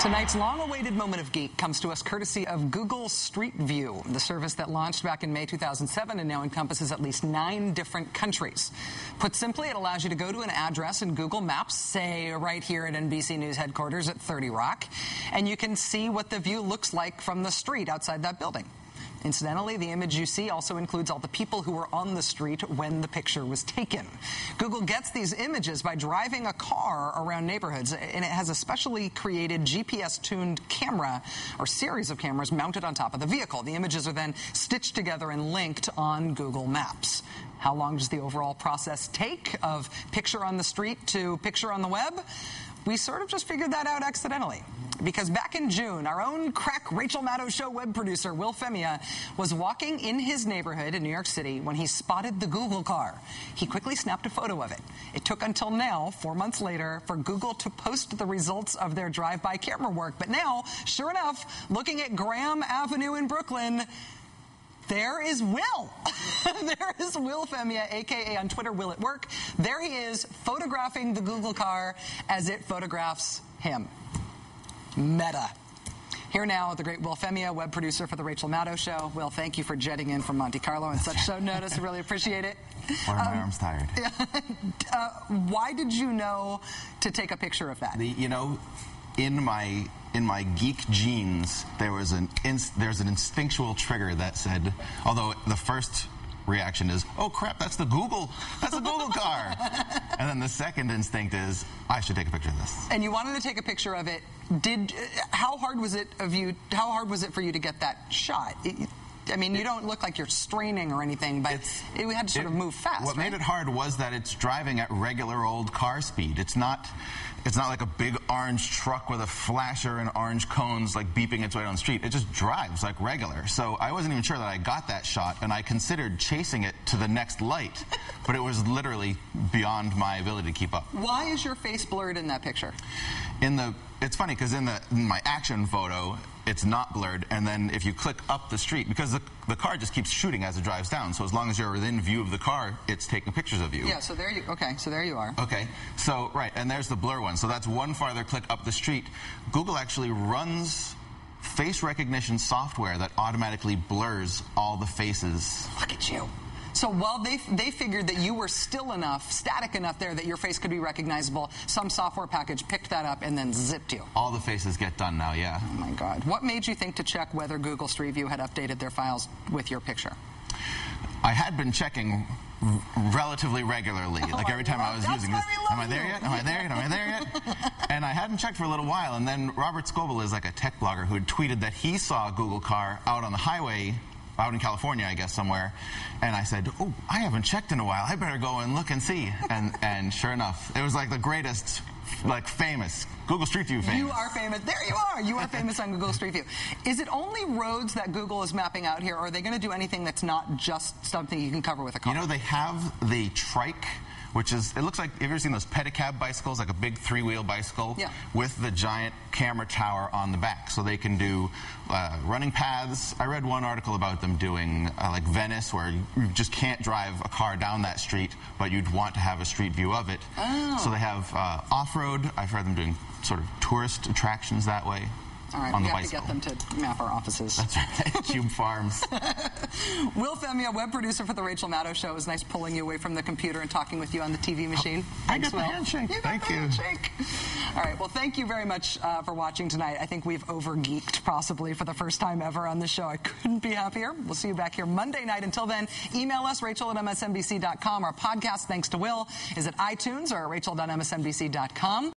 Tonight's long-awaited moment of geek comes to us courtesy of Google Street View, the service that launched back in May 2007 and now encompasses at least 9 different countries. Put simply, it allows you to go to an address in Google Maps, say right here at NBC News headquarters at 30 Rock, and you can see what the view looks like from the street outside that building. Incidentally, the image you see also includes all the people who were on the street when the picture was taken. Google gets these images by driving a car around neighborhoods, and it has a specially created GPS-tuned camera or series of cameras mounted on top of the vehicle. The images are then stitched together and linked on Google Maps. How long does the overall process take of picture on the street to picture on the web? We sort of just figured that out accidentally. Because back in June, our own crack Rachel Maddow Show web producer, Will Femia, was walking in his neighborhood in New York City when he spotted the Google car. He quickly snapped a photo of it. It took until now, 4 months later, for Google to post the results of their drive-by camera work. But now, sure enough, looking at Graham Avenue in Brooklyn, there is Will. There is Will Femia, a.k.a. on Twitter, Will at Work. There he is, photographing the Google car as it photographs him. Meta. Here now, the great Will Femia, web producer for the Rachel Maddow Show. Will, thank you for jetting in from Monte Carlo on such short notice. I really appreciate it. Why are my arms tired? Why did you know to take a picture of that? In my geek genes, there's an instinctual trigger that said, although the first reaction is, oh crap, that's the Google car. And then the second instinct is, I should take a picture of this. And you wanted to take a picture of it. How hard was it for you to get that shot? I mean, you don't look like you're straining or anything, but we had to sort of move fast. What made it hard was that it's driving at regular old car speed. It's not like a big orange truck with a flasher and orange cones like beeping its way down the street. It just drives like regular. So I wasn't even sure that I got that shot, and I considered chasing it to the next light, but it was literally beyond my ability to keep up. Why is your face blurred in that picture? It's funny because in my action photo, it's not blurred, and then if you click up the street, because the car just keeps shooting as it drives down, so as long as you're within view of the car, it's taking pictures of you. Yeah, so there you are. Okay, so right, and there's the blur one. So that's one farther click up the street. Google actually runs face recognition software that automatically blurs all the faces. Look at you. So while they figured that you were still enough, static enough there that your face could be recognizable, some software package picked that up and then zipped you. All the faces get done now, yeah. Oh my God. What made you think to check whether Google Street View had updated their files with your picture? I had been checking relatively regularly, like every time I was using this. Am I there yet? Am I there yet? Am I there yet? And I hadn't checked for a little while, and then Robert Scoble is like a tech blogger who had tweeted that he saw a Google car out on the highway out in California, I guess, somewhere. And I said, oh, I haven't checked in a while. I better go and look and see. And sure enough, it was like the greatest, like famous, Google Street View famous. You are famous. There you are. You are famous on Google Street View. Is it only roads that Google is mapping out here, or are they going to do anything that's not just something you can cover with a car? You know, they have the trike, which is, it looks like, have you ever seen those pedicab bicycles, like a big 3-wheel bicycle? Yeah. With the giant camera tower on the back. So they can do running paths. I read one article about them doing like Venice, where you just can't drive a car down that street, but you'd want to have a street view of it. Oh. So they have off-road. I've heard them doing sort of tourist attractions that way. All right, we have to get them to map our offices. That's right, Cube Farms. Will Femia, web producer for the Rachel Maddow Show. It was nice pulling you away from the computer and talking with you on the TV machine. Thanks, Will. I got the handshake. Thank you. Handshake. All right, well, thank you very much for watching tonight. I think we've over-geeked possibly for the first time ever on the show. I couldn't be happier. We'll see you back here Monday night. Until then, email us, rachel@msnbc.com. Our podcast, thanks to Will, is at iTunes or rachel.msnbc.com.